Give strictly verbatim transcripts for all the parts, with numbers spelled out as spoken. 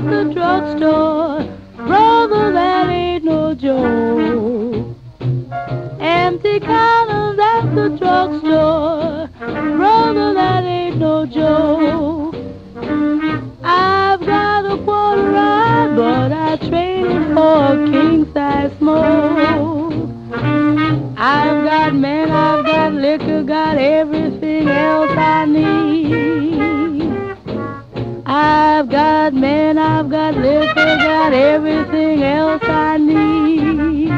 the drugstore. Brother, that ain't no joke. Empty counters at the drugstore. Brother, that ain't no joke. I've got a quarter ride, but I traded for a king-size smoke. I've got men, I've got liquor, got everything else I need. I've got men, I've got liquor, got everything else I need.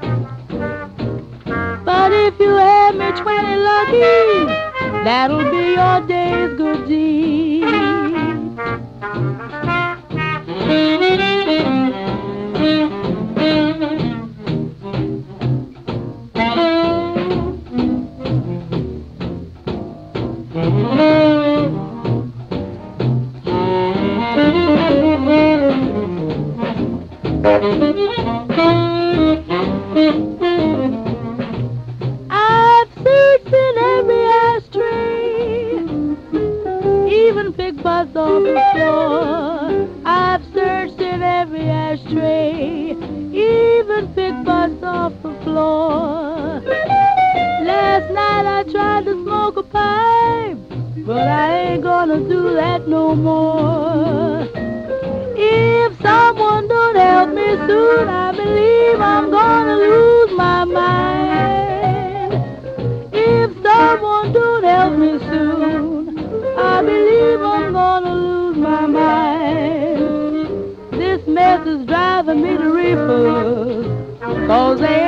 But if you had me twenty lucky, that'll be your day's good deed. I've searched in every ashtray, even picked butts off the floor. I've searched in every ashtray, even picked butts off the floor. Last night I tried to smoke a pipe, but I ain't gonna do that no more. If someone don't help me soon, I believe I'm gonna lose my mind. If someone don't help me soon, I believe I'm gonna lose my mind. This mess is driving me to reefers, 'cause they